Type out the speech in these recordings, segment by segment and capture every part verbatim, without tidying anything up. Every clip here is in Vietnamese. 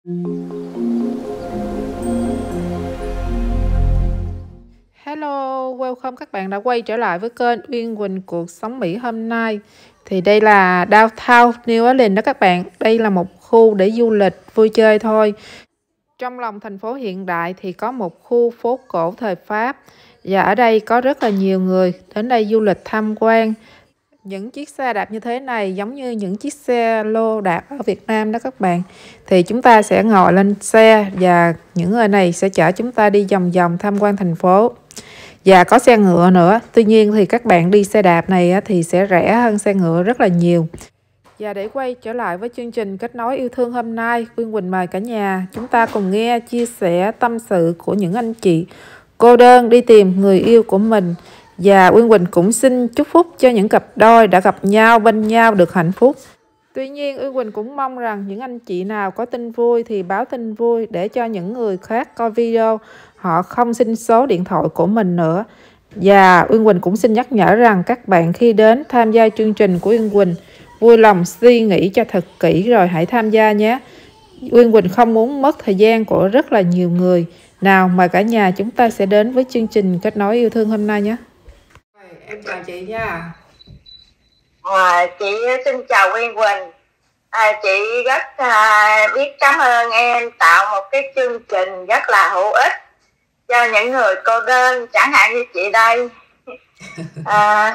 Hello, welcome các bạn đã quay trở lại với kênh Uyên Quỳnh Cuộc Sống Mỹ hôm nay. Thì đây là Downtown New Orleans đó các bạn. Đây là một khu để du lịch, vui chơi thôi. Trong lòng thành phố hiện đại thì có một khu phố cổ thời Pháp. Và ở đây có rất là nhiều người đến đây du lịch tham quan. Những chiếc xe đạp như thế này giống như những chiếc xe lô đạp ở Việt Nam đó các bạn. Thì chúng ta sẽ ngồi lên xe và những người này sẽ chở chúng ta đi vòng vòng tham quan thành phố. Và có xe ngựa nữa. Tuy nhiên thì các bạn đi xe đạp này thì sẽ rẻ hơn xe ngựa rất là nhiều. Và để quay trở lại với chương trình Kết nối yêu thương hôm nay, Uyên Quỳnh mời cả nhà chúng ta cùng nghe chia sẻ tâm sự của những anh chị cô đơn đi tìm người yêu của mình. Và Uyên Quỳnh cũng xin chúc phúc cho những cặp đôi đã gặp nhau bên nhau được hạnh phúc. Tuy nhiên Uyên Quỳnh cũng mong rằng những anh chị nào có tin vui thì báo tin vui để cho những người khác coi video họ không xin số điện thoại của mình nữa. Và Uyên Quỳnh cũng xin nhắc nhở rằng các bạn khi đến tham gia chương trình của Uyên Quỳnh vui lòng suy nghĩ cho thật kỹ rồi hãy tham gia nhé. Uyên Quỳnh không muốn mất thời gian của rất là nhiều người. Nào mời cả nhà chúng ta sẽ đến với chương trình Kết nối yêu thương hôm nay nhé. Em chào chị nha. À, chị xin chào Uyên Quỳnh. À, chị rất à, biết cảm ơn em tạo một cái chương trình rất là hữu ích cho những người cô đơn chẳng hạn như chị đây. À,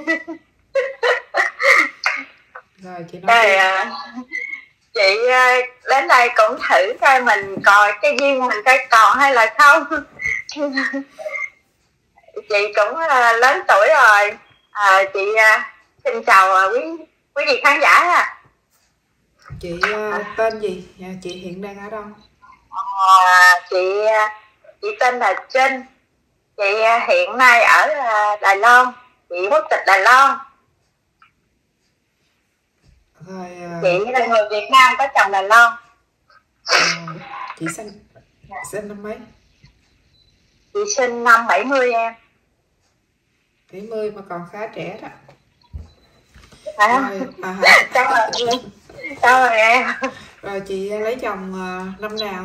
Rồi chị nói rồi, à, chị à, đến đây cũng thử coi mình coi cái duyên mình coi còn hay là không. Chị cũng à, lớn tuổi rồi. À, chị à, xin chào à, quý quý vị khán giả ha. Chị uh, tên gì? Dạ, chị hiện đang ở đâu? À, chị chị tên là Trinh. Chị hiện nay ở Đài Loan. Chị quốc tịch Đài Loan. Rồi, uh... chị là người Việt Nam có chồng Đài Loan. uh, Chị sinh sinh năm mấy? Chị sinh năm bảy mươi em. bảy mươi mà còn khá trẻ đó. À, rồi, à, cảm ơn cảm ơn em. Rồi chị lấy chồng uh, năm nào?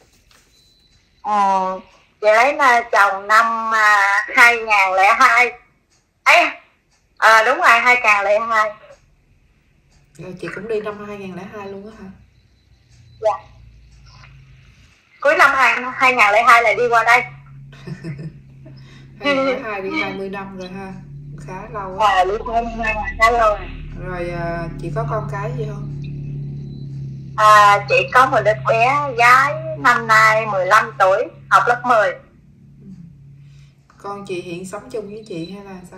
Ừ, chị lấy chồng năm uh, hai nghìn không trăm lẻ hai. Ấy, à, đúng rồi, hai nghìn không trăm lẻ hai. Rồi chị cũng đi năm hai nghìn không trăm lẻ hai luôn á hả? Dạ. Cuối năm hai nghìn không trăm lẻ hai là đi qua đây. hai nghìn không trăm lẻ hai đi hai mươi năm rồi ha, khá lâu á. À, đi hai mươi năm khá lâu rồi. Rồi à, chị có con cái gì không? À, chị có một đứa bé gái năm nay mười lăm tuổi, học lớp mười. Con chị hiện sống chung với chị hay là sao?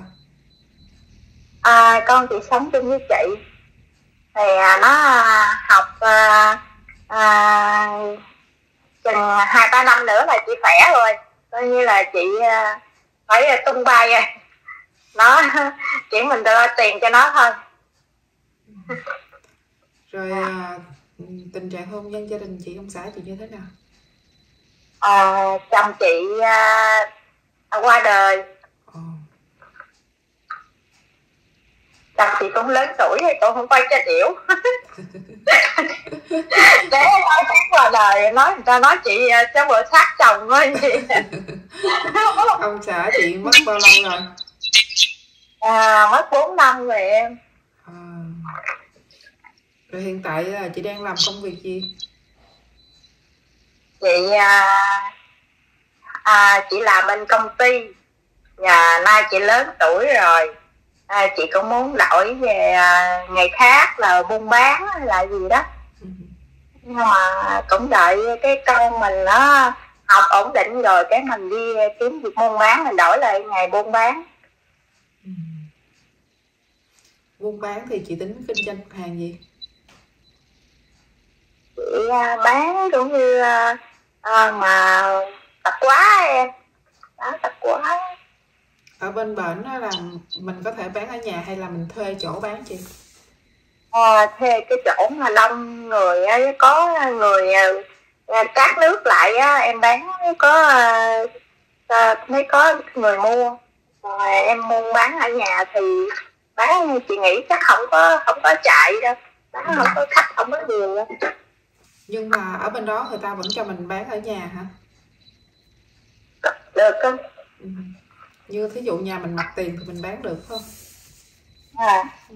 À, con chị sống chung với chị. Thì à, nó học à, à, chừng hai ba năm nữa là chị khỏe rồi. Coi như là chị à, phải tung bay rồi. Nó chỉ mình đưa tiền cho nó thôi. Rồi à, tình trạng hôn nhân gia đình chị ông xã chị như thế nào? À, chồng chị à, qua đời. Ồ. Chồng chị cũng lớn tuổi thì cũng không quay cho điểu. Để nói tiếng qua đời nói người ta nói chị cho bữa sát chồng thôi chị. Ông xã chị mất bao lâu rồi? À, mất bốn năm rồi em. À. Rồi hiện tại là chị đang làm công việc gì? Chị à, à, chị làm bên công ty. Và nay chị lớn tuổi rồi. À, chị cũng muốn đổi về à, nghề khác là buôn bán hay là gì đó. Ừ. Nhưng mà cũng đợi cái con mình nó học ổn định rồi cái mình đi kiếm việc buôn bán, mình đổi lại nghề buôn bán. Ừ. Buôn bán thì chị tính kinh doanh hàng gì? Chị à, bán cũng như à, à, mà tạp hóa em. Đó, tạp hóa. Ở bên bển là mình có thể bán ở nhà hay là mình thuê chỗ bán chị? À, thuê cái chỗ mà đông người ấy, có người à, cát nước lại á, em bán có à, mới có người mua. Rồi em mua bán ở nhà thì bán chị nghĩ chắc không có không có chạy đâu, bán ừ. Không có khách không có nhiều đâu. Nhưng mà ở bên đó người ta vẫn cho mình bán ở nhà hả? Được cơ. Ừ. Như thí dụ nhà mình mặt tiền thì mình bán được không? À. Ừ.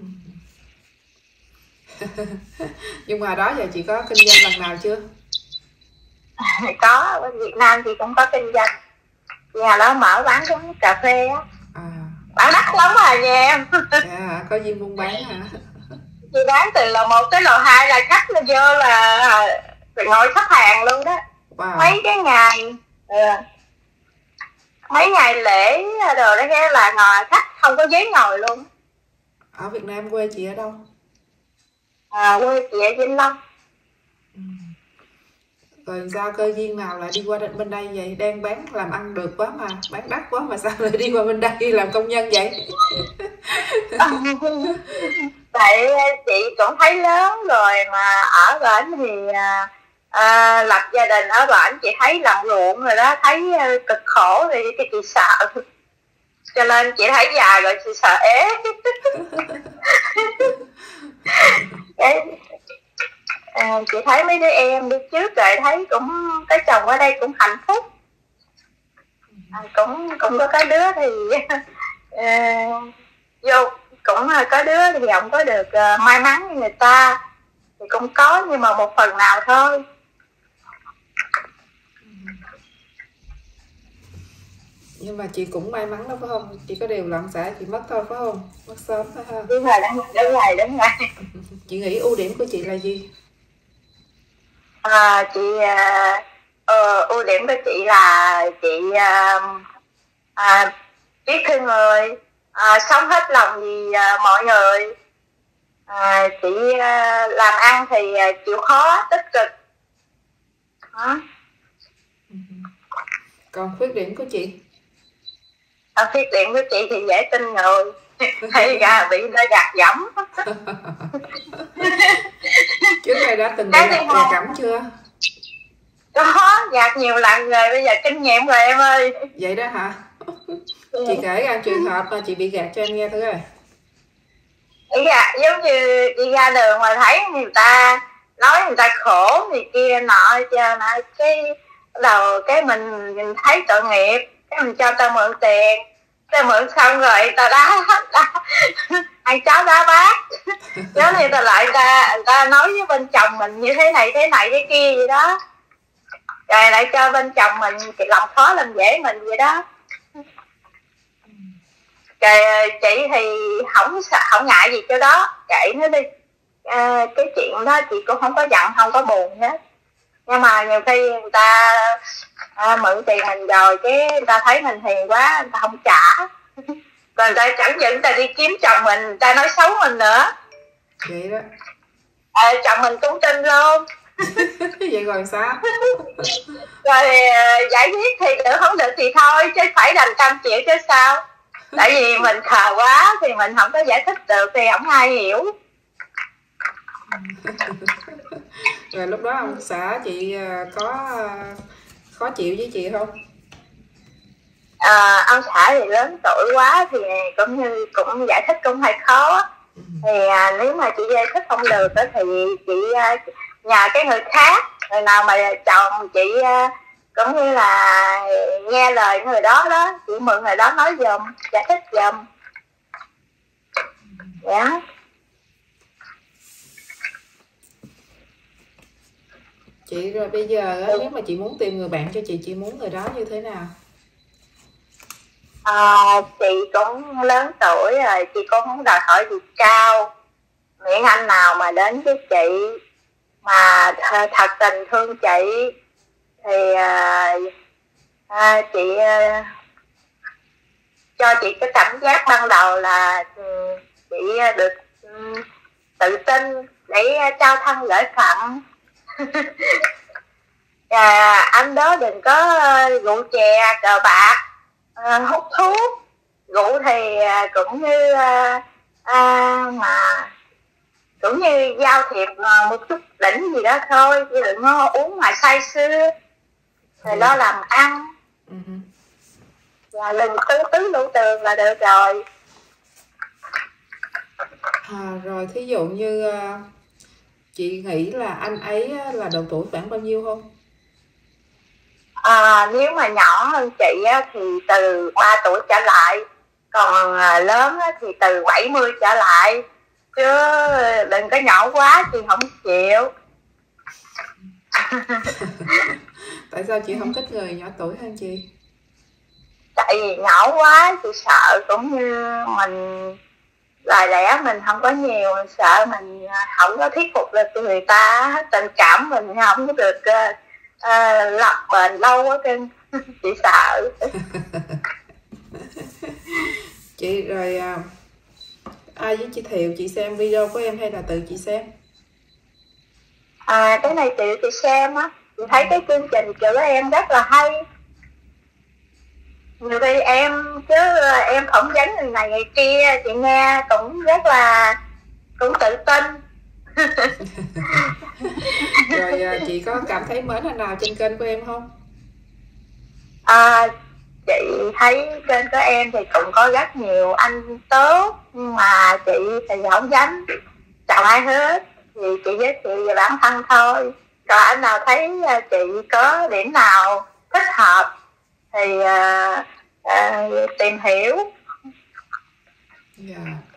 Nhưng mà đó giờ chị có kinh doanh lần nào chưa? Có, ở Việt Nam thì cũng có kinh doanh. Nhà đó mở bán quán cà phê á. À. Bán đắt lắm à nha em. À, có duyên buôn bán hả? Chị bán từ lầu một tới lầu hai là khách là vô là ngồi xếp hàng luôn đó. Wow. Mấy cái ngày ừ, mấy ngày lễ đồ đó nghe là ngồi khách không có ghế ngồi luôn. Ở Việt Nam quê chị ở đâu? À, quê chị ở Vĩnh Long. Ừ. Rồi sao cơ duyên nào lại đi qua bên đây vậy? Đang bán làm ăn được quá mà, bán đắt quá mà sao lại đi qua bên đây làm công nhân vậy? Tại chị cũng thấy lớn rồi mà ở bển thì à, à, lập gia đình ở bển, chị thấy làm ruộng rồi đó, thấy cực khổ thì cái chị sợ, cho nên chị thấy già rồi chị sợ ế. Cái, à, chị thấy mấy đứa em đi trước rồi thấy cũng cái chồng ở đây cũng hạnh phúc, à, cũng cũng có cái đứa thì uh, vô cũng có đứa thì không có được uh, may mắn như người ta thì cũng có, nhưng mà một phần nào thôi. Nhưng mà chị cũng may mắn đó phải không? Chị có điều loạn xạ chị mất thôi phải không? Mất sớm phải không? Đúng rồi, đúng rồi, đúng rồi, đúng rồi. Chị nghĩ ưu điểm của chị là gì? À, chị uh, ưu điểm của chị là chị uh, à, biết thương người, à, sống hết lòng vì à, mọi người, à, chị à, làm ăn thì à, chịu khó tích cực đó. Còn khuyết điểm của chị? À, khuyết điểm của chị thì dễ tin người hay gà bị nó gạt gẫm. Trước đây đã từng bị gạt gạt gẫm chưa? Có, gạt nhiều lần rồi, bây giờ kinh nghiệm rồi em ơi. Vậy đó hả? Chị kể ra trường hợp mà chị bị gạt cho em nghe thử coi. Đi ra, giống như đi ra đường mà thấy người ta nói người ta khổ thì kia nọ cho nọ, cái đầu cái mình mình thấy tội nghiệp, cái mình cho ta mượn tiền, ta mượn xong rồi ta đá, đá ăn cháo đá bát. Nếu như ta lại ta người ta nói với bên chồng mình như thế này thế này thế kia vậy đó, rồi lại cho bên chồng mình làm khó làm dễ mình vậy đó. Rồi chị thì không không ngại gì cho đó, kệ nó đi, à, cái chuyện đó chị cũng không có giận không có buồn hết. Nhưng mà nhiều khi người ta à, mượn tiền mình rồi cái người ta thấy mình hiền quá người ta không trả, còn người ta chẳng những người ta đi kiếm chồng mình, người ta nói xấu mình nữa. Vậy đó. À, chồng mình cũng tin luôn. Vậy rồi sao? Rồi giải quyết thì được, không được thì thôi, chứ phải đành cam chịu chứ sao. Tại vì mình khờ quá thì mình không có giải thích được thì không ai hiểu. Rồi lúc đó ông xã chị có khó chịu với chị không? À, ông xã thì lớn tuổi quá thì cũng như cũng giải thích cũng hơi khó. Thì à, nếu mà chị giải thích không được đó, thì chị à, nhờ cái người khác, người nào mà chồng chị à, cũng như là nghe lời người đó đó, chị mượn người đó nói giùm, giải thích giùm. Dạ. Chị rồi bây giờ á, nếu mà chị muốn tìm người bạn cho chị, chị muốn người đó như thế nào? À, chị cũng lớn tuổi rồi, chị cũng không đòi hỏi gì cao, miễn anh nào mà đến với chị mà th thật tình thương chị thì à, à, chị à, cho chị cái cảm giác ban đầu là um, chị được um, tự tin để trao thân gửi phận. À, anh đó đừng có uh, rượu chè cờ bạc, uh, hút thuốc, rượu thì uh, cũng như uh, uh, mà cũng như giao thiệp uh, một chút đỉnh gì đó thôi, chứ đừng có uống mà say sưa rồi lo làm ăn. Uh-huh. Và đừng tứ tứ lũ tường là được rồi. À, rồi thí dụ như uh, Chị nghĩ là anh ấy là độ tuổi khoảng bao nhiêu không? À, nếu mà nhỏ hơn chị á, thì từ ba tuổi trở lại, còn à, lớn á, thì từ bảy mươi trở lại, chứ đừng có nhỏ quá chị không chịu. Tại sao chị không thích người nhỏ tuổi hơn chị? Tại vì nhỏ quá chị sợ cũng như mình lời lẽ mình không có nhiều, mình sợ mình không có thuyết phục được người ta, tình cảm mình không có được uh, uh, lập bền lâu á kênh. Chị sợ. Chị rồi à, ai với chị Thiệu chị xem video của em hay là tự chị xem? À, cái này chị chị xem á, chị thấy cái chương trình của em rất là hay. Nhiều khi em chứ em phỏng vấn người này người kia, chị nghe cũng rất là cũng tự tin. Rồi à, chị có cảm thấy mến anh nào trên kênh của em không? À, chị thấy kênh của em thì cũng có rất nhiều anh tốt, nhưng mà chị thì không dám chào ai hết, thì chị giới thiệu về bản thân thôi. Còn anh nào thấy chị có điểm nào thích hợp thì à, à, tìm hiểu. Dạ.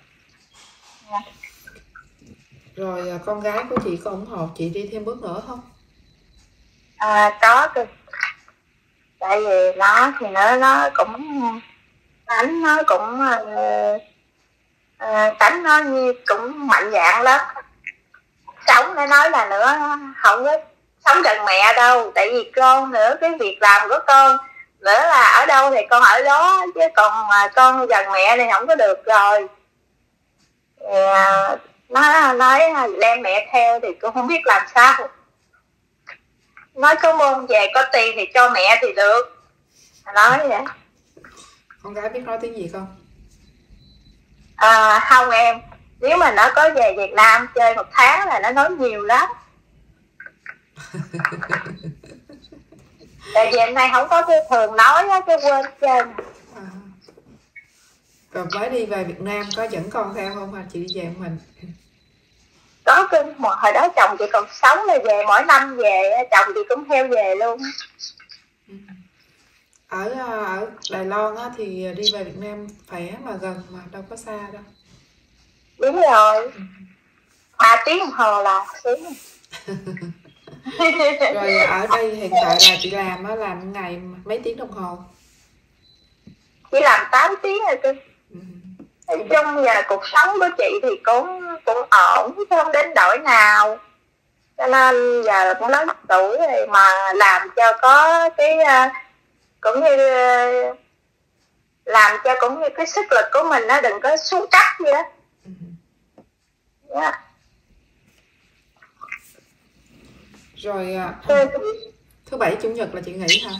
Rồi à, con gái của chị có ủng hộ chị đi thêm bước nữa không? À, có cơ. Tại vì nó thì nó nó cũng tánh nó cũng uh, uh, tánh nó như cũng mạnh dạn lắm. Sống để nói là nữa không có sống gần mẹ đâu, tại vì con nữa, cái việc làm của con nữa là ở đâu thì con ở đó, chứ còn mà con gần mẹ thì không có được rồi. Thì, uh, nó nói đem mẹ theo thì con không biết làm sao. Nói có môn về có tiền thì cho mẹ thì được, nói vậy. Con gái biết nói tiếng gì không? À, không em, nếu mà nó có về Việt Nam chơi một tháng là nó nói nhiều lắm. Tại vì hôm nay không có cái thường nói á, cái quên trơn. À. Rồi mới đi về Việt Nam có dẫn con theo không hay chị đi về một mình? Có cái một hồi đó chồng chị còn sống là về, mỗi năm về chồng chị cũng theo về luôn. Ở ở Đài Loan á, thì đi về Việt Nam khỏe mà gần mà đâu có xa đâu. Đúng rồi, ba tiếng đồng hồ là xíu. Rồi ở đây hiện tại là chị làm á, làm ngày mấy tiếng đồng hồ? Chỉ làm tám tiếng rồi cơ. Ừ. Nói chung là cuộc sống của chị thì cũng cũng ổn, chứ không đến đổi nào. Cho nên giờ cũng lớn tuổi rồi mà làm cho có cái cũng như làm cho cũng như cái sức lực của mình nó đừng có xuống cấp vậy đó. Ừ. Yeah. Rồi Ừ. thứ bảy chủ nhật là chị nghỉ hả?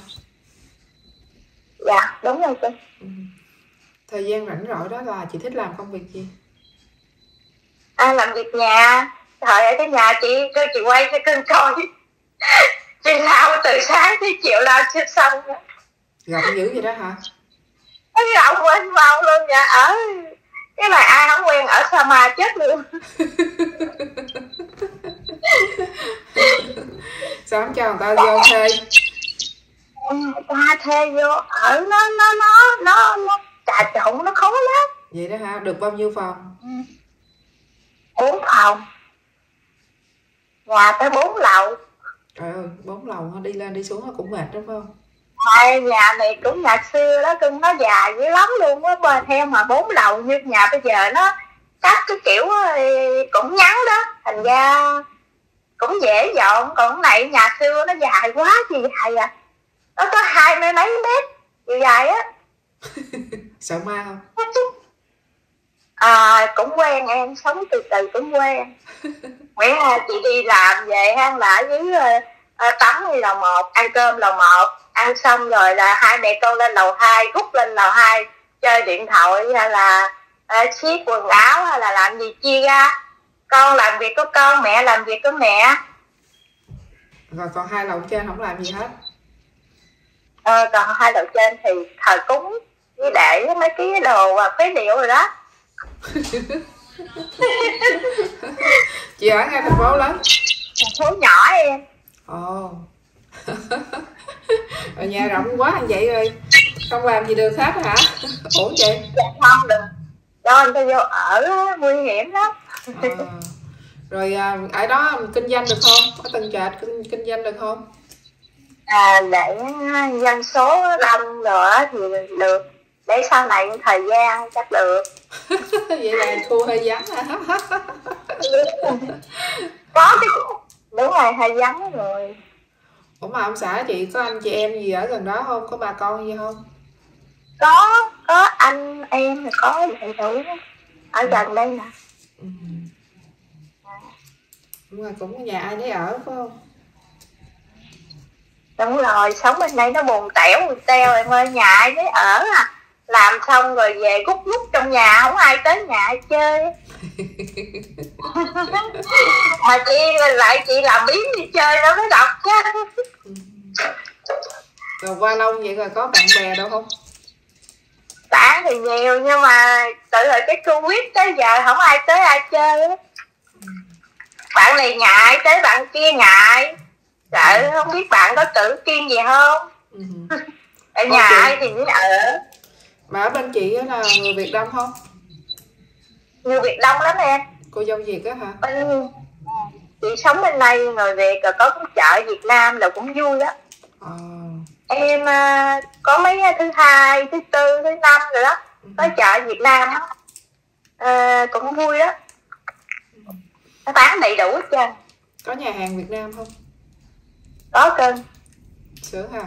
Dạ đúng rồi chị. Ừ. Thời gian rảnh rỗi đó là chị thích làm công việc gì? À, làm việc nhà. Thời ở cái nhà chị cho chị quay cho cưng coi. Chị lao từ sáng tới chiều lao chưa xong. Rộng dữ vậy đó hả? Nó rộng quên mau luôn nhà ở. Cái này ai không quen ở Sa Ma chết luôn. Sao không cho người ta vô thuê? Ta thuê vô ở nó nó nó nó nó trà trộn, nó khó lắm. Vậy đó hả? Được bao nhiêu phòng? Bốn phòng. Nhà tới bốn lầu. Trời ơi, bốn lầu đi lên đi xuống cũng mệt đúng không? Hai nhà này cũng nhà xưa đó cưng, nó dài dữ lắm luôn á, mà theo mà bốn lầu như nhà bây giờ nó cắt cái kiểu cũng ngắn đó, thành ra cũng dễ dọn. Còn cái này nhà xưa nó dài quá, gì dài à, nó có hai mươi mấy mét chiều dài á. Sợ ma không? À, cũng quen em, sống từ từ cũng quen. Nguyễn à, chị đi làm về hang là ở dưới uh, tắm đi lầu một, ăn cơm lầu một, ăn xong rồi là hai mẹ con lên lầu hai, rút lên lầu hai chơi điện thoại hay là uh, xiết quần áo hay là làm gì chia ra. Con làm việc của con, mẹ làm việc của mẹ. Rồi còn hai lầu trên không làm gì hết? Ờ, còn hai lầu trên thì thờ cúng với để mấy cái đồ và phế liệu rồi đó. Chị ở ngay thành phố lớn? Thành phố nhỏ em. Ồ. Ở nhà rộng quá anh vậy rồi không làm gì được hết hả? Ủa chị? Dạ không được, cho anh ta vô ở nguy hiểm lắm. À. Rồi à, ở đó kinh doanh được không? Ở Tân Trạch kinh, kinh doanh được không? À, để dân số đông nữa thì được, để sau này thời gian chắc được. Vậy là khu hơi vắng hả? Có cái đúng rồi, hơi vắng rồi. Ủa mà ông xã chị có anh chị em gì ở gần đó không? Có bà con gì không? Có, có anh em thì có đầy đủ ở gần đây nè. Ừ. Nhưng mà cũng có nhà ai nấy ở phải không? Đúng rồi, sống bên đây nó buồn tẻo buồn teo em ơi, nhà ai nấy ở à. Làm xong rồi về cút nút trong nhà, không ai tới nhà chơi. Mà chị lại chị làm biến đi chơi nó mới đọc chứ. Rồi qua lâu vậy rồi có bạn bè đâu không? Bạn thì nhiều nhưng mà tự rồi cái Covid tới giờ không ai tới ai chơi á. Bạn này ngại tới bạn kia ngại, sợ không biết bạn có tự kiên gì không. Ừ. Ở nhà ai thì mới ở. Mà ở bên chị là người Việt Đông không? Người Việt đông lắm em. Cô dâu Việt á hả? Bên chị sống bên đây người Việt rồi có cái chợ Việt Nam là cũng vui đó. À. Em uh, có mấy thứ hai, thứ tư, thứ năm rồi đó, có chợ Việt Nam đó. Uh, cũng vui đó. Nó bán đầy đủ hết trơn. Có nhà hàng Việt Nam không? Có cưng. Sướng ha.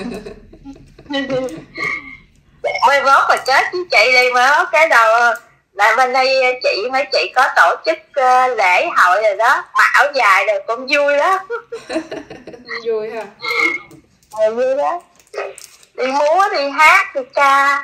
Mới vót mà chết với chị đi mới vót cái đầu. Là bên đây chị mấy chị có tổ chức uh, lễ hội rồi đó, mặc áo dài rồi cũng vui đó. Vui ha. Ờ, vui đó. Đi múa, đi hát, đi ca.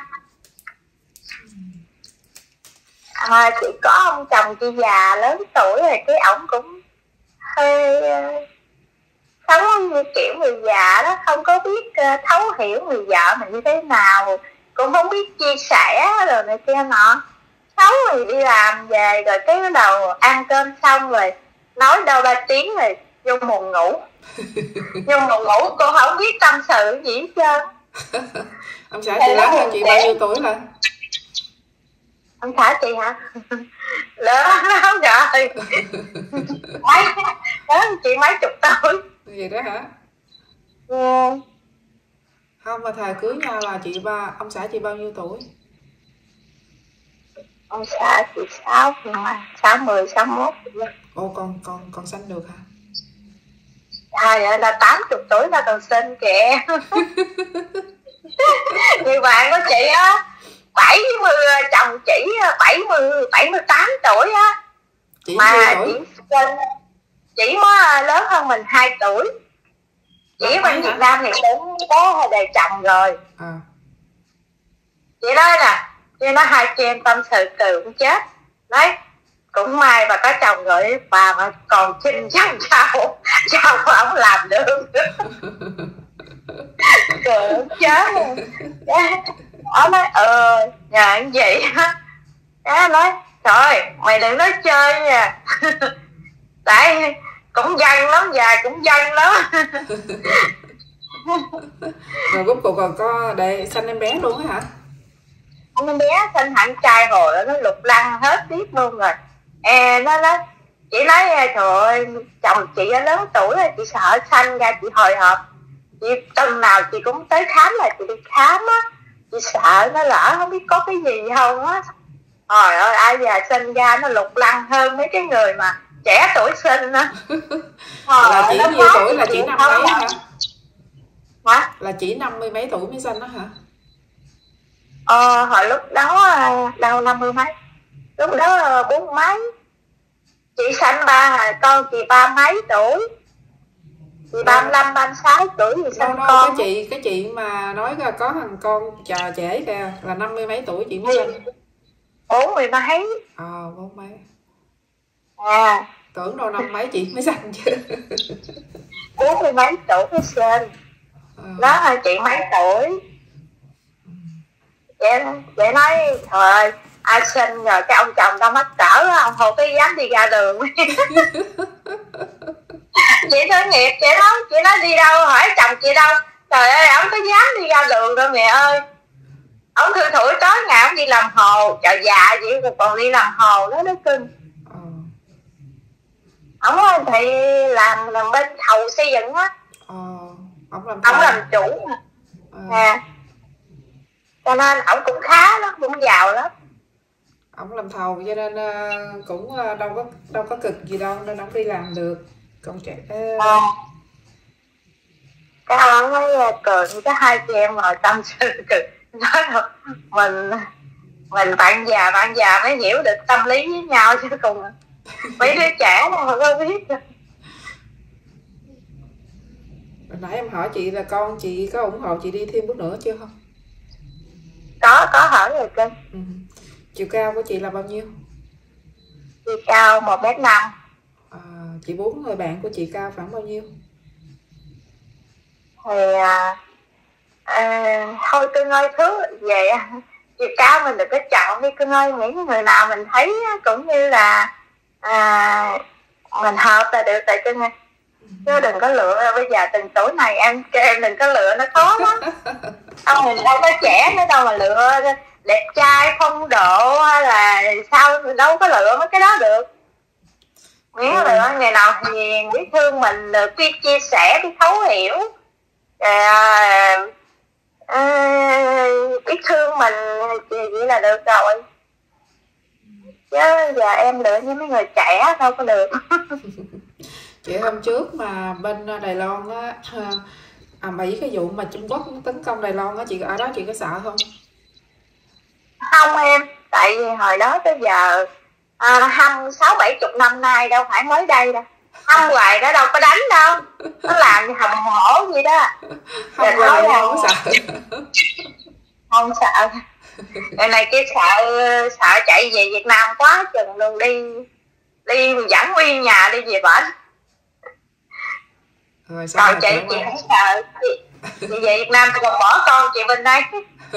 À, chị có ông chồng chị già lớn tuổi rồi, cái ổng cũng hơi uh, sống như kiểu người già đó, không có biết uh, thấu hiểu người vợ mình như thế nào, cũng không biết chia sẻ rồi này kia nọ. Xấu thì đi làm về rồi cái bắt đầu ăn cơm xong rồi nói đâu ba tiếng rồi vô buồn ngủ. Vô buồn ngủ cô không biết tâm sự gì hết trơn. Ông xã chị lớn hơn chị bao nhiêu tuổi rồi? Ông xã chị hả? Lớn lắm rồi. Mấy lớn chị mấy chục tuổi. Vậy đó hả? Ừ. Không, mà thời cưới nhau là chị ba ông xã chị bao nhiêu tuổi? Ông xã chị sáu mà sáu mươi sáu mốt. Ồ, còn còn còn sanh được hả? À vậy là tám mươi tuổi là còn sinh kìa. Người bạn của chị á bảy mươi, chồng chị bảy mươi bảy mươi tám tuổi á. Chị mà tuổi? chị sinh chỉ mới lớn hơn mình hai tuổi. Chị bên Việt Nam thì cũng có đời chồng rồi. À. Chị nói nè, chị nói hai chị em tâm sự từ cũng chết. Đấy, cũng may bà có chồng rồi, bà mà còn sinh chồng sao sao mà không làm được. Trời chết. Nó nói ờ nhờ như vậy á. Nó nói trời mày đừng nói chơi nha. Tại cũng dân lắm, già cũng dân lắm. Rồi cuối cùng còn có để sanh em bé luôn á hả? Con bé sinh hẳn trai rồi nó lục lăng hết biết luôn rồi. À, nó nói chị nói trời ơi chồng chị đã lớn tuổi rồi, chị sợ sanh ra chị hồi hộp. Chị tuần nào chị cũng tới khám là chị đi khám á. Chị sợ nó lỡ không biết có cái gì không á. Trời ơi ai già sinh ra nó lục lăng hơn mấy cái người mà trẻ tuổi sinh á. Là chỉ nhiêu tuổi, là chỉ năm mấy hả? Hả? Là chỉ năm mươi mấy tuổi mới sinh đó hả? Ờ, hồi lúc đó đâu năm mươi mấy, lúc đó bốn mấy. Chị sanh ba con chị ba mấy tuổi, chị ba mươi lăm ba mươi sáu tuổi thì sanh con. Cái chị cái chị mà nói là có thằng con chờ trễ kìa là năm mươi mấy tuổi chị mới sinh. Bốn mươi mấy. Ờ, bốn mấy. À, tưởng đâu năm mấy chị mới sinh chứ. bốn mươi mấy tuổi mới sinh. À. Đó là chị mấy tuổi. Vậy, vậy nói trời ơi ai sinh rồi cái ông chồng tao mắc cỡ, ông hồ cái dám đi ra đường. Chị nói nghiệp chị đó, chị nói đi đâu, hỏi chồng chị đâu, trời ơi ông có dám đi ra đường đâu mẹ ơi. Ông thư thủi tối ngày ông đi làm hồ, trời già gì còn đi làm hồ đó nó cưng. Ờ. Ông thì làm làm bên thầu xây dựng á. Ờ. Ông làm ông thầu. làm chủ mà. Ờ. À, cho nên ông cũng khá lắm, cũng giàu lắm. Ông làm thầu cho nên uh, cũng uh, đâu có đâu có cực gì đâu nên ông đi làm được. Còn trẻ uh... à, cái ông ấy cười, cái hai chị em ngồi tâm sự cười, nói là mình mình bạn già bạn già mới hiểu được tâm lý với nhau chứ cùng mấy đứa trẻ mà không có biết. Hồi nãy em hỏi chị là con chị có ủng hộ chị đi thêm bước nữa chưa không? Có, có hỏi rồi cưng. Ừ. Chiều cao của chị là bao nhiêu? Chị cao một mét năm. À, chị bốn người bạn của chị cao khoảng bao nhiêu? Thì à, à, thôi cưng ơi, thứ về chiều cao mình đừng có chọn đi cưng ơi, những người nào mình thấy cũng như là à, mình hợp là được tại cưng ơi. Chứ đừng có lựa, bây giờ từng tuổi này em em đừng có lựa, nó khó lắm. Ông mình đâu có trẻ nữa đâu mà lựa đẹp trai phong độ hay là sao, mình đâu có lựa mấy cái đó được. Miễn ừ. lựa người nào hiền biết thương mình, được biết chia sẻ, biết thấu hiểu, à, à, biết thương mình thì vậy là được rồi. Chứ giờ em lựa như mấy người trẻ đâu có được. Chị hôm trước mà bên Đài Loan á, à, Mỹ cái vụ mà Trung Quốc tấn công Đài Loan á, chị ở đó chị có sợ không? Không em, tại vì hồi đó tới giờ à, hăm sáu bảy chục năm nay đâu phải mới đây đâu, hăm hoài đó đâu có đánh đâu, nó làm hầm hổ gì đó. Không rồi là không có sợ. Không sợ. Ngày này cái sợ sợ chạy về Việt Nam quá chừng luôn, đi đi dẫn nguyên nhà đi về bển. Rồi, còn chị chị không sợ, chị, chị về Việt Nam tôi còn bỏ con chị bên đây.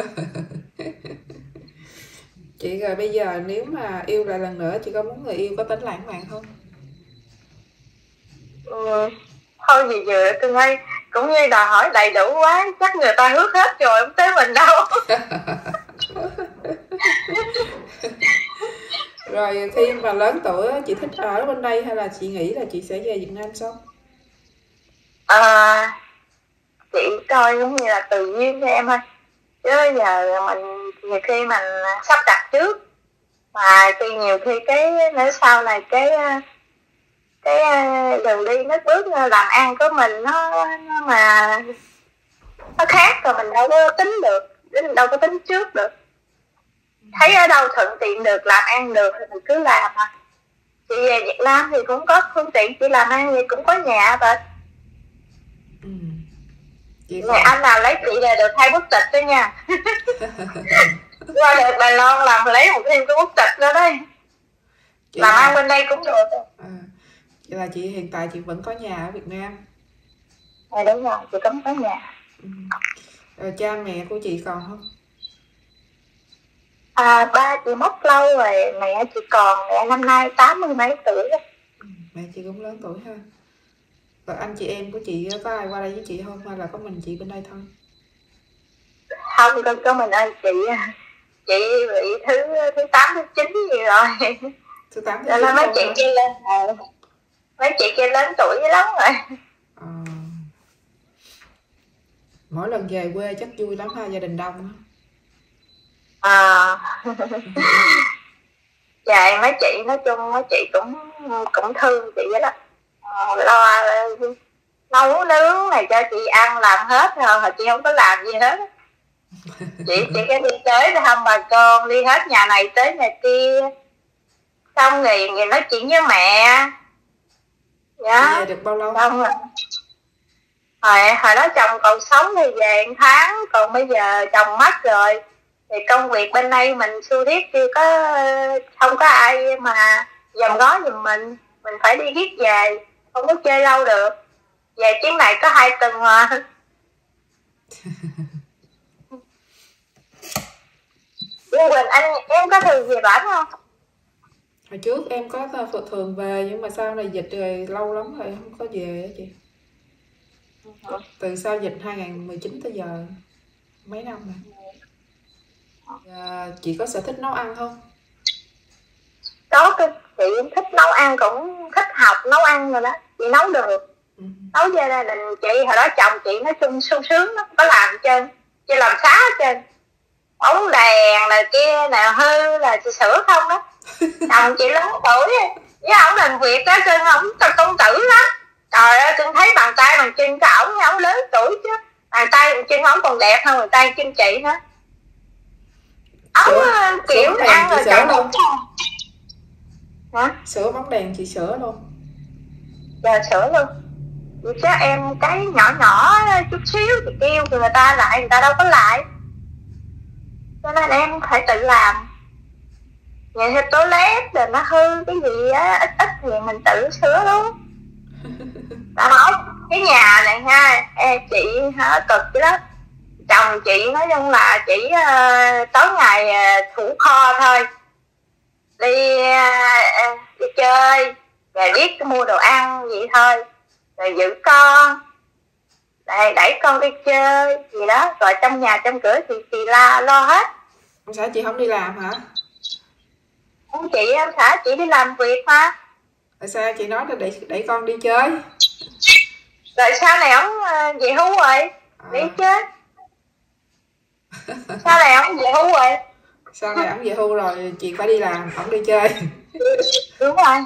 Chị rồi bây giờ nếu mà yêu lại lần nữa chị có muốn người yêu có tính lãng mạn không? Ừ, thôi gì vừa cưng ơi, cũng như đòi hỏi đầy đủ quá, chắc người ta hước hết rồi không tới mình đâu. Rồi khi mà lớn tuổi chị thích ở bên đây hay là chị nghĩ là chị sẽ về Việt Nam sống? À, chị coi giống như là tùy duyên cho em thôi, chứ giờ mình nhiều khi mình sắp đặt trước mà khi nhiều khi cái nữa sau này cái cái đường đi nước bước làm ăn của mình nó, nó mà nó khác rồi mình đâu có tính được, đâu có tính trước được. Thấy ở đâu thuận tiện được, làm ăn được thì mình cứ làm mà. Chị về Việt Nam thì cũng có phương tiện, chị làm ăn thì cũng có nhà rồi. Ừ. Này, anh nào lấy chị là được hai quốc tịch đó nha. Qua được Đài Loan làm lấy một thêm cái quốc tịch nữa đấy. Chị làm ăn bên đây cũng được. À, vậy là chị hiện tại chị vẫn có nhà ở Việt Nam. À, đúng rồi, chị cũng có nhà. Ừ. Rồi cha mẹ của chị còn không? À, ba chị mất lâu rồi, mẹ chị còn, mẹ năm nay tám mươi mấy tuổi đó. Ừ, mẹ chị cũng lớn tuổi ha. Rồi anh chị em của chị có ai qua đây với chị không hay là có mình chị bên đây thôi? Không, có, có mình anh chị chị bị thứ thứ tám thứ chín gì rồi. Thứ tám thứ chín nên mấy chị kia lên mấy chị kia lớn tuổi lắm rồi. À, mỗi lần về quê chắc vui lắm ha, gia đình đông á. À, dạ mấy chị nói chung mấy chị cũng cũng thương chị vậy đó, à, lo nấu nướng này cho chị ăn làm hết rồi, chị không có làm gì hết. Chị chỉ cái đi tới để thăm bà con, đi hết nhà này tới nhà kia, xong rồi, rồi nói chuyện với mẹ. Dạ. Về được bao lâu? Xong rồi hồi, hồi đó chồng còn sống thì về một tháng, còn bây giờ chồng mất rồi thì công việc bên đây mình xu thiết chưa có, không có ai mà dòm gói giùm mình, mình phải đi viết về, không có chơi lâu được. Về chuyến này có hai tuần mà. Chứ Yên Quỳnh, anh em có thường về bển không? Hồi trước em có thường về, nhưng mà sau này dịch rồi lâu lắm rồi không có về á chị. Từ sau dịch hai không một chín tới giờ mấy năm rồi. À, chị có sở thích nấu ăn không? Có, cái chị thích nấu ăn, cũng thích học nấu ăn rồi đó. Chị nấu được. Ừ. Nấu cho gia đình chị, hồi đó chồng chị nó sung sung sướng lắm, có làm hết trơn. Chị làm xá hết trơn. Bóng đèn là kia nào hư là chị sửa không đó. Chồng chị lớn tuổi với ổng làm việc đó, cưng ổng công tử lắm. Trời ơi, cưng thấy bàn tay bàn chân của ổng, ổng lớn tuổi chứ. Bàn tay bàn chân ổng còn đẹp hơn bàn tay chân chị nữa. Ổng kiểu ăn rồi chồng luôn. Hả? Sửa bóng đèn chị sửa luôn. Giờ sửa luôn. Vậy chứ em cái nhỏ nhỏ chút xíu thì kêu người ta lại, người ta đâu có lại. Cho nên em phải tự làm. Vậy thì toilet rồi nó hư cái gì á, ít ít thì mình tự sửa luôn. Ta nói cái nhà này ha, e, chị hả, cực chứ đó. Chồng chị nói chung là chỉ uh, tối ngày uh, thủ kho thôi. Đi uh, đi chơi, rồi biết mua đồ ăn vậy thôi. Rồi giữ con, rồi đẩy con đi chơi gì đó. Rồi trong nhà trong cửa thì chị la lo hết. Sao chị không đi làm hả? Không, chị em xã chị đi làm việc mà. Tại sao chị nói là đẩy, đẩy con đi chơi? Rồi sau này ông về hưu rồi, à. Đi chơi. Sau này ông về hưu rồi. Sau này ông về hưu rồi chị phải đi làm, ông đi chơi. Đúng rồi.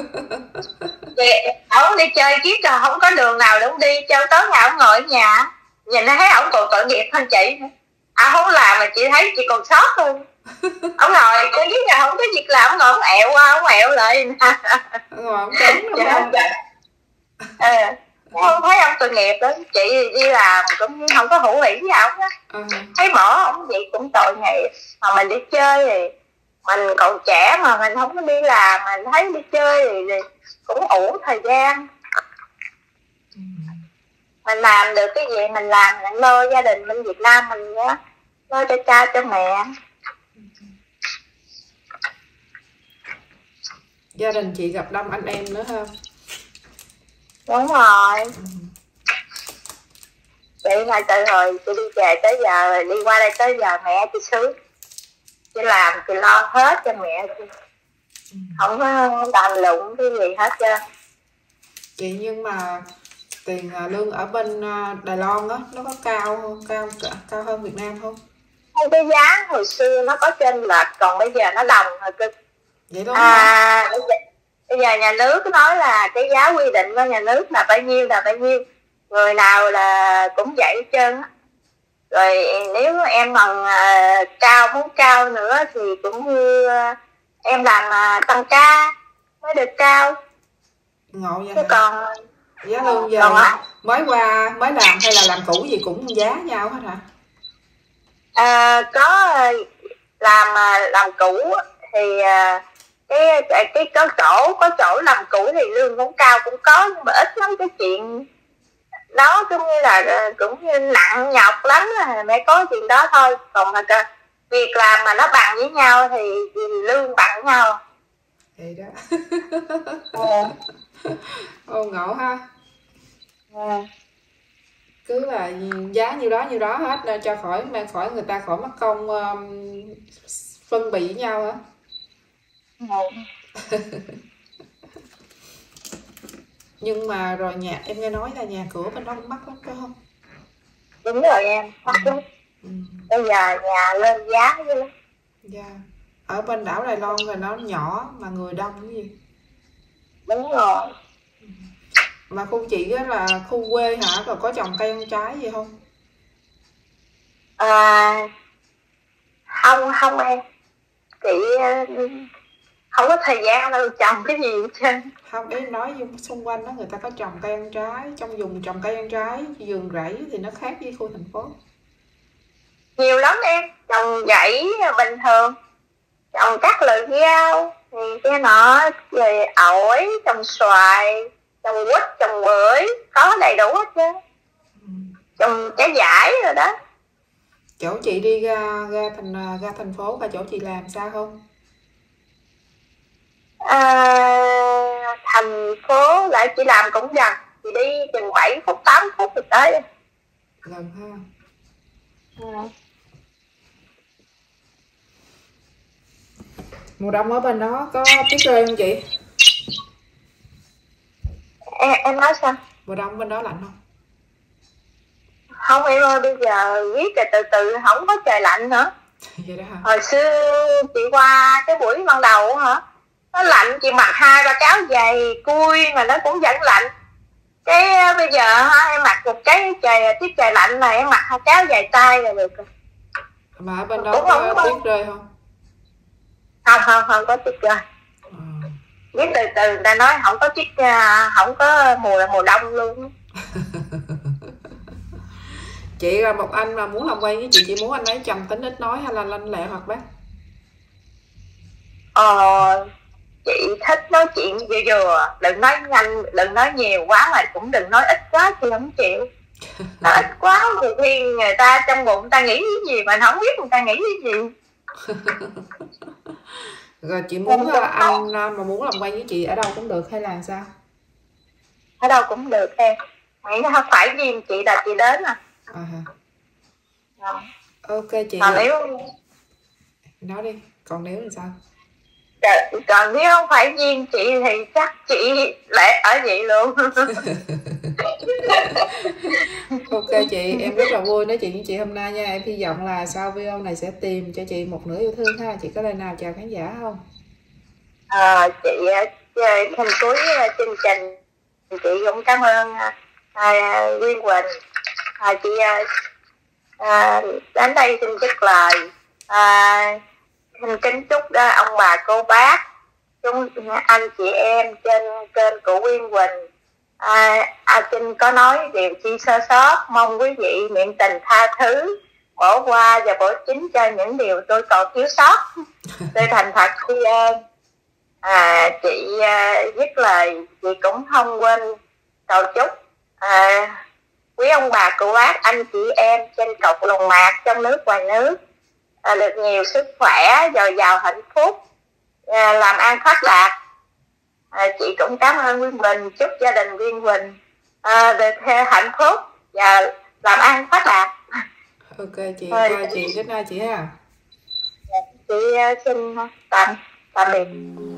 Ông đi chơi kiếp rồi không có đường nào để ông đi, cho tới ngày ông ngồi ở nhà, nhìn thấy ông còn tội nghiệp hơn chị nữa. À, không làm mà chị thấy chị còn sót hơn. Ông ngồi có biết là không có việc làm, ông ngồi ông ẹo qua ông ẹo lại. Ngồi ông tránh đúng không? À, không thấy ông tội nghiệp đó. Chị đi làm cũng không có hữu hỷ với ông đó. Ừ. Thấy bỏ ông vậy cũng tội nghiệp. Mà mình đi chơi thì mình còn trẻ mà mình không có đi làm, mình thấy đi chơi thì, thì cũng ủ thời gian. Ừ. Mình làm được cái gì mình làm, mình lo gia đình bên Việt Nam mình nhé, lo cho cha cho mẹ. Gia đình chị gặp đông anh em nữa ha? Đúng rồi. Ừ. Chị là từ hồi chị đi về tới giờ, đi qua đây tới giờ mẹ chị sướng. Chị làm chị lo hết cho mẹ chị. Ừ. Không có đàm lụng cái gì hết trơn. Chị nhưng mà tiền lương ở bên Đài Loan á, nó có cao không? Cao cao hơn Việt Nam không? Cái giá hồi xưa nó có chênh lệch, còn bây giờ nó đồng rồi cơ. Vậy đúng à, bây, giờ, bây giờ nhà nước nói là cái giá quy định của nhà nước là bao nhiêu là bao nhiêu, người nào là cũng vậy hết trơn á. Rồi nếu em còn uh, cao muốn cao nữa thì cũng như uh, em làm uh, tăng ca mới được cao. Ngộ vậy chứ hả? Còn giá lương giờ à, mới qua mới làm hay là làm cũ gì cũng giá nhau hết hả? À, có làm làm cũ thì cái cái, cái có chỗ có chỗ làm cũ thì lương cũng cao cũng có, nhưng mà ít lắm. Cái chuyện đó cũng như là cũng như nặng nhọc lắm là mới có chuyện đó thôi. Còn mà việc làm mà nó bằng với nhau thì lương bằng nhau vậy đó. Ừ. Ô ngộ ha. Ừ. Cứ là giá nhiêu đó nhiêu đó hết nên cho khỏi mà khỏi người ta khỏi mất công um, phân bì với nhau hả? Ừ. Nhưng mà rồi nhà em nghe nói là nhà cửa bên đó cũng mắc lắm phải không? Đúng rồi em, mắc lắm. Ừ. Bây giờ nhà lên giá dữ lắm. Dạ. Ở bên đảo Đài Loan rồi nó nhỏ mà người đông cái gì? Đúng rồi. Ừ. Mà khu chị á là khu quê hả? Rồi có trồng cây ăn trái gì không? À, không không em. Chị không có thời gian đâu trồng cái gì hết trơn. Không, ý nói xung quanh đó người ta có trồng cây ăn trái, trong vùng trồng cây ăn trái, vườn rẫy thì nó khác với khu thành phố. Nhiều lắm em, trồng rẫy bình thường, trồng các loại rau thì cái nọ, rồi ổi, trồng xoài, trồng quýt, trồng bưởi, có đầy đủ hết trơn. Ừ. Trồng trái vải rồi đó. Chỗ chị đi ra ra thành ra thành phố và chỗ chị làm sao không? À, thành phố lại chị làm cũng gần, chị đi chừng bảy phút tám phút thì tới. Gần ha. Ừ. Mùa đông ở bên đó có tuyết rơi không chị? Em, em nói sao? Mùa đông bên đó lạnh không? Không em ơi, bây giờ biết rồi, từ từ không có trời lạnh nữa. Vậy đó hả? Hồi xưa chị qua cái buổi ban đầu hả, nó lạnh chị mặc hai ba cái áo dày cui mà nó cũng vẫn lạnh. Cái bây giờ ha, em mặc một cái trời tiết trời lạnh này em mặc hai cái áo dài tay là được rồi. Mà ở bên đó Cũng không có có tuyết rơi không? không không không có tuyết rơi. Ừ. Biết từ từ người ta nói không có tuyết, không có mùa là mùa đông luôn. Chị là một anh mà muốn làm quen với chị chị muốn anh ấy trầm tính ít nói hay là lanh lẹ hoạt bát? Ờ, chị thích nói chuyện vừa vừa, đừng nói nhanh, đừng nói nhiều quá mà cũng đừng nói ít quá, chị không chịu. Nói ít quá thì khi người ta trong bụng người ta nghĩ cái gì mà không biết người ta nghĩ cái gì. Rồi chị muốn uh, anh uh, mà muốn làm quen với chị ở đâu cũng được hay là sao? Ở đâu cũng được em, miễn không phải riêng chị là chị đến à. À hả? Ờ. Ok chị. Còn nếu Nói đi, còn nếu thì sao? còn nếu không phải riêng chị thì chắc chị lại ở vậy luôn. Ok chị, em rất là vui nói chuyện với chị hôm nay nha. Em hy vọng là sau video này sẽ tìm cho chị một nửa yêu thương ha. Chị có lời nào chào khán giả không? À, chị phần cuối chương trình chị cũng cảm ơn à, Nguyên Quỳnh. À, chị à, đến đây xin dứt lời. À, xin kính chúc à, ông bà cô bác, chúng anh chị em trên kênh của Nguyên Quỳnh. À, à, Trinh có nói điều chi sơ sót, mong quý vị niệm tình tha thứ, bỏ qua và bỏ chính cho những điều tôi còn thiếu sót. Tôi thành thật tri ân. À, chị à, dứt lời chị cũng không quên cầu chúc à, quý ông bà cụ bác anh chị em trên cọc lồng mạc trong nước ngoài nước à, được nhiều sức khỏe, dồi dào hạnh phúc, à, làm ăn phát đạt. À, chị cũng cảm ơn Nguyên Bình, chúc gia đình Nguyên Bình à, được hạnh phúc và làm ăn phát đạt. Ok chị, Thôi, bye chị, good night chị ha. chị xin tạm tạm biệt.